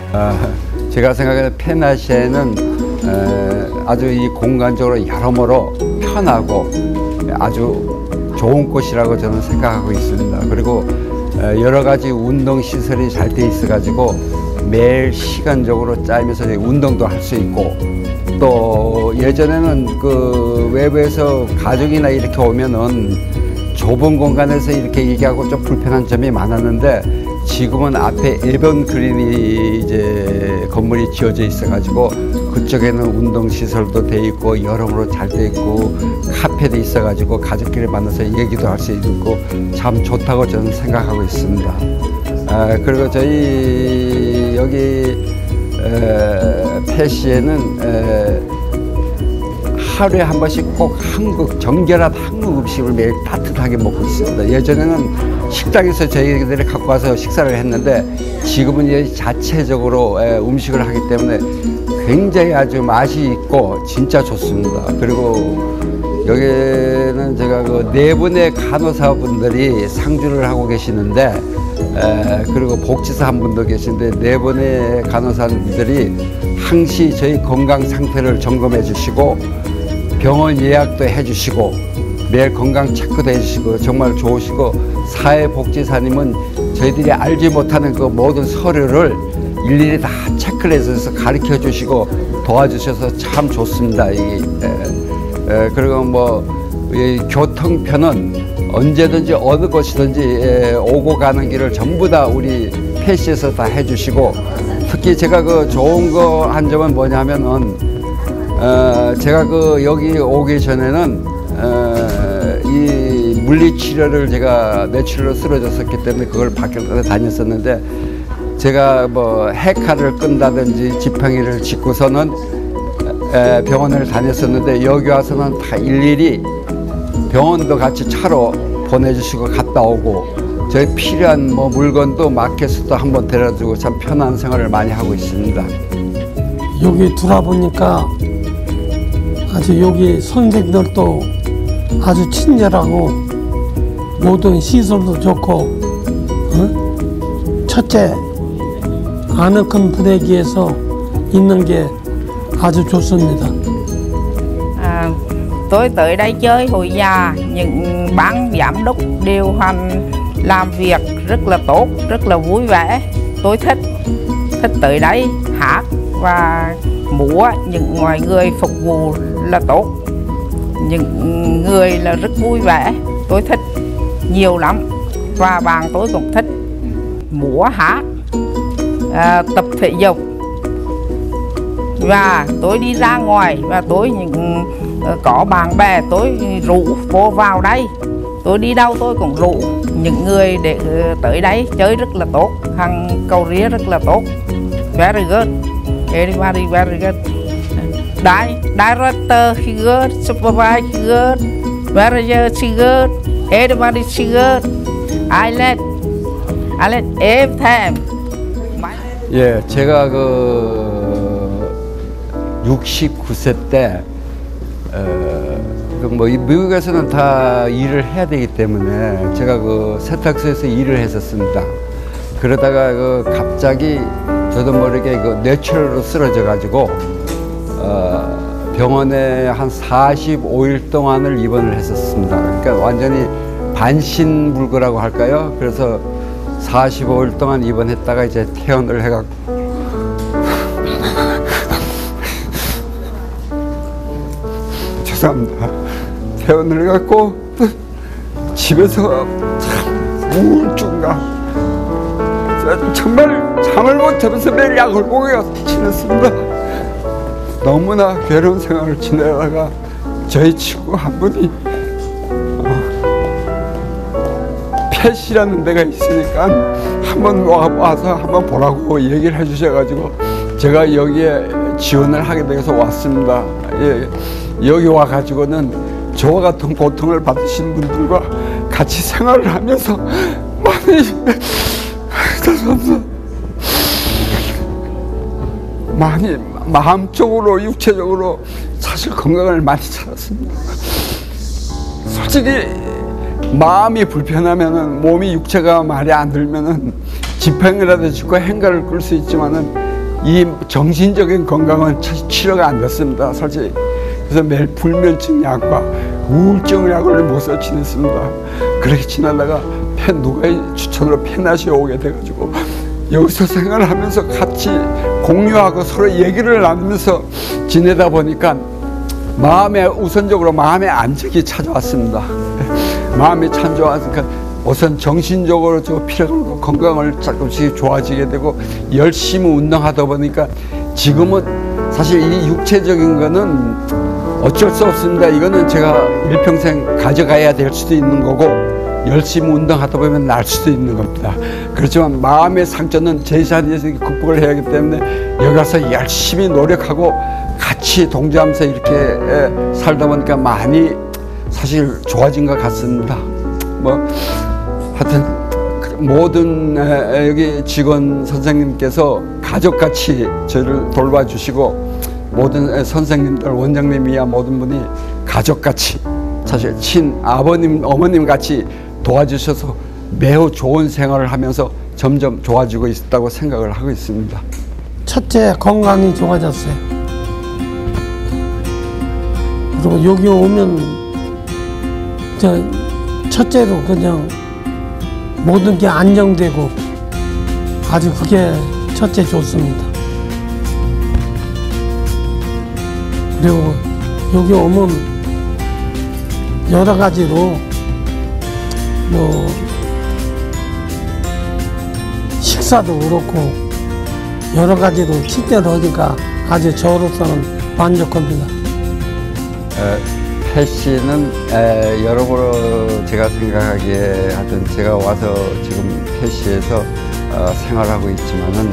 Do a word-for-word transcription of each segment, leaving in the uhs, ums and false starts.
어, 제가 생각하는 펜아시아에는 어, 아주 이 공간적으로 여러모로 편하고 아주 좋은 곳이라고 저는 생각하고 있습니다. 그리고 어, 여러 가지 운동 시설이 잘 돼 있어 가지고 매일 시간적으로 짜면서 운동도 할 수 있고, 또 예전에는 그 외부에서 가족이나 이렇게 오면은 좁은 공간에서 이렇게 얘기하고 좀 불편한 점이 많았는데, 지금은 앞에 일본 그린이 이제 건물이 지어져 있어 가지고 그쪽에는 운동 시설도 돼 있고 여러모로 잘 돼 있고 카페도 있어 가지고 가족끼리 만나서 얘기도 할 수 있고 참 좋다고 저는 생각하고 있습니다. 아, 그리고 저희 여기 에, 펫시에는 에, 하루에 한 번씩 꼭 한국, 정결한 한국 음식을 매일 따뜻하게 먹고 있습니다. 예전에는 식당에서 저희들이 갖고 와서 식사를 했는데, 지금은 이제 자체적으로 음식을 하기 때문에 굉장히 아주 맛이 있고 진짜 좋습니다. 그리고 여기는 제가 그 네 분의 간호사분들이 상주를 하고 계시는데, 에, 그리고 복지사 한 분도 계신데, 네 분의 간호사분들이 항시 저희 건강 상태를 점검해 주시고 병원 예약도 해주시고 매일 건강 체크도 해주시고 정말 좋으시고, 사회복지사님은 저희들이 알지 못하는 그 모든 서류를 일일이 다 체크를 해서 가르쳐 주시고 도와주셔서 참 좋습니다. 이, 에, 에, 그리고 뭐 이 교통편은 언제든지 어느 곳이든지 에, 오고 가는 길을 전부 다 우리 펫시에서 다 해주시고, 특히 제가 그 좋은 거 한 점은 뭐냐면은 어, 제가 그 여기 오기 전에는 어, 이 물리치료를 제가 뇌출혈로 쓰러졌었기 때문에 그걸 밖에 다녔었는데, 제가 뭐 해칼을 끈다든지 지팡이를 짚고서는 에, 병원을 다녔었는데, 여기 와서는 다 일일이 병원도 같이 차로 보내주시고 갔다 오고, 저희 필요한 뭐 물건도 마켓에도 한번 데려주고 참 편한 생활을 많이 하고 있습니다. 여기 돌아보니까 아주 여기 선생들도 아주 친절하고 모든 시설도 좋고, 어? 첫째 아늑한 분위기에서 있는 게 아주 좋습니다. À, tôi tới đây chơi hồi già, những ban giám đốc điều hành làm việc rất là tốt, rất là vui vẻ. Tôi thích thích tới đây hát và múa, những mọi người phục vụ là tốt, những người là rất vui vẻ, tôi thích nhiều lắm. Và bạn tôi cũng thích múa hát, à, tập thể dục. Và tôi đi ra ngoài và tôi những có bạn bè tôi rủ vô vào đây, tôi đi đâu tôi cũng rủ những người để tới đây chơi rất là tốt, hàng cầu ria rất là tốt. Very good, everybody very good. Di director she good, supervisor she good, manager she good, everybody she good. I let I let every time. 예, 제가 그 육십구 세 때 어, 뭐 미국에서는 다 일을 해야 되기 때문에 제가 그 세탁소에서 일을 했었습니다. 그러다가 그 갑자기 저도 모르게 그 뇌출혈로 쓰러져 가지고 어, 병원에 한 사십오 일 동안을 입원을 했었습니다. 그러니까 완전히 반신불구라고 할까요? 그래서 사십오 일 동안 입원했다가 이제 퇴원을 해갖고 죄송합니다. 퇴원을 해갖고 집에서 참 우울증과 정말 잠을 못 자면서 매일 약을 먹여 지냈습니다. 너무나 괴로운 생활을 지내다가 저희 친구 한 분이 어, 펫이라는 데가 있으니까 한번 와서 한번 보라고 얘기를 해주셔가지고 제가 여기에 지원을 하게 돼서 왔습니다. 예, 여기 와가지고는 저와 같은 고통을 받으신 분들과 같이 생활을 하면서 많이 죄송합니다. 많이 마음적으로 육체적으로 사실 건강을 많이 찾았습니다. 솔직히 마음이 불편하면은 몸이 육체가 말이 안 들면은 지팡이라도 짚고 행가를 끌 수 있지만은 이 정신적인 건강은 치료가 안 됐습니다, 솔직히. 그래서 매일 불면증 약과 우울증 약을 못써 지냈습니다. 그렇게 지나다가 펜, 누가의 추천으로 페나시에 오게 돼가지고 여기서 생활을 하면서 같이 공유하고 서로 얘기를 나누면서 지내다 보니까 마음에 우선적으로 마음의 안정이 찾아왔습니다. 마음이 참 좋아하니까 우선 정신적으로 저 피로감과 건강을 조금씩 좋아지게 되고 열심히 운동하다 보니까 지금은 사실 이 육체적인 거는 어쩔 수 없습니다. 이거는 제가 일평생 가져가야 될 수도 있는 거고 열심히 운동하다 보면 날 수도 있는 겁니다. 그렇지만 마음의 상처는 제 자리에서 극복을 해야 하기 때문에 여기 가서 열심히 노력하고 같이 동조하면서 이렇게 살다 보니까 많이 사실 좋아진 것 같습니다. 뭐 하여튼 모든 여기 직원 선생님께서 가족같이 저를 돌봐주시고 모든 선생님들, 원장님이야 모든 분이 가족같이 사실 친 아버님, 어머님 같이 도와주셔서 매우 좋은 생활을 하면서 점점 좋아지고 있다고 생각을 하고 있습니다. 첫째, 건강이 좋아졌어요. 그리고 여기 오면 저 첫째로 그냥 모든 게 안정되고 아주 그게 첫째 좋습니다. 그리고 여기 오면 여러 가지로 뭐 식사도 그렇고 여러 가지로 친절을 하니까 아주 저로서는 만족합니다. 에, 패시는 에, 여러모로 제가 생각하기에 하여튼 제가 와서 지금 패시에서 어, 생활하고 있지만은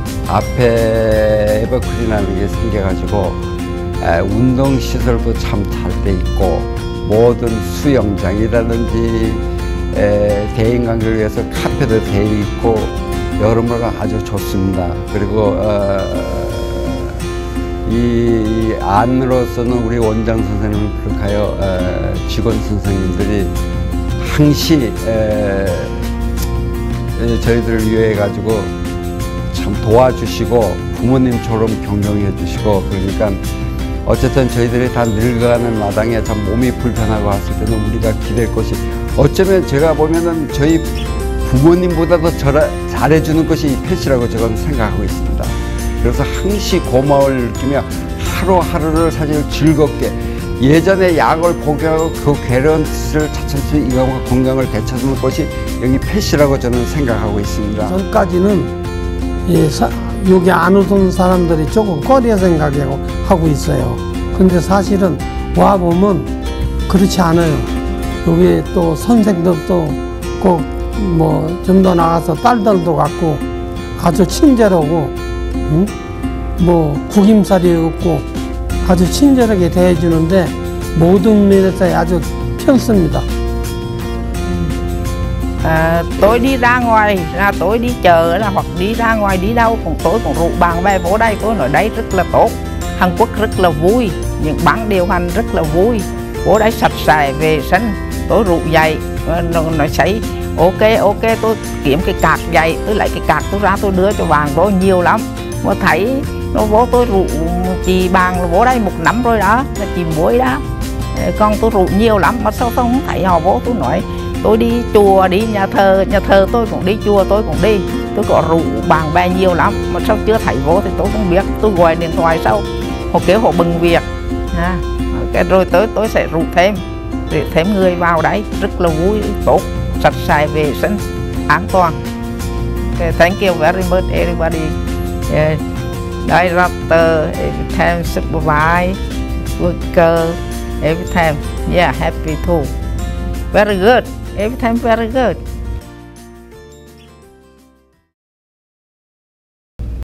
앞에 에버크린이라는 게 생겨가지고 에, 운동시설도 참 잘 돼 있고 모든 수영장이라든지 에, 대인관계를 위해서 카페도 돼 있고 여러모로 아주 좋습니다. 그리고 어, 이 안으로서는 우리 원장 선생님을 비롯하여 에, 직원 선생님들이 항시 에, 에, 저희들을 위해 가지고 참 도와주시고 부모님처럼 경영해 주시고 그러니까 어쨌든 저희들이 다 늙어가는 마당에 참 몸이 불편하고 왔을 때는 우리가 기댈 것이 어쩌면 제가 보면은 저희 부모님보다도 저라, 잘해주는 것이 이 패시라고 저는 생각하고 있습니다. 그래서 항시 고마움을 느끼며 하루하루를 사실 즐겁게 예전에 약을 포기하고 그 괴로운 뜻을 차츰 이가고 건강을 되찾는 것이 여기 패시라고 저는 생각하고 있습니다. 전까지는 예, 사, 여기 안 오던 사람들이 조금 꺼려 생각하고 하고 있어요. 근데 사실은 와보면 그렇지 않아요. 여기 또 선생들도 꼭 뭐 좀 더 나가서 딸들도 갖고 아주 친절하고 응? 뭐 구김살이 없고 아주 친절하게 대해주는데 모든 면에서 아주 편습니다. À, tôi đi ra ngoài, ra tôi đi chợ là hoặc đi ra ngoài đi đâu cũng tôi cũng rủ bạn bè vô đây, tôi nói đây rất là tốt. Hàn Quốc rất là vui, những ban điều hành rất là vui. Vô đây sạch sẽ vệ sinh, tôi rủ giày, nói sấy ok ok tôi kiếm cái cạc giày, tôi lấy cái cạc tôi ra tôi đưa cho bạn vô nhiều lắm. Mà thấy nó vô tôi rủ chị bạn vô đây một năm rồi đó, là chị muối đó. Còn tôi rủ nhiều lắm mà sao tôi không thấy họ vô, tôi nói tôi đi chùa, đi nhà thờ, nhà thờ tôi cũng đi, chùa tôi cũng đi. Tôi có rủ bạn bè nhiều lắm, mà sao chưa thấy vô thì tôi không biết. Tôi gọi điện thoại sau, họ kêu họ bận việc à, cái rồi tới tôi sẽ rủ thêm, để thêm người vào đấy, rất là vui, tốt, sạch sẽ, vệ sinh, an toàn. Okay, thank you very much everybody. Yeah. Director, every time supervise, worker, every time, yeah, happy too. Very good. Every time very good.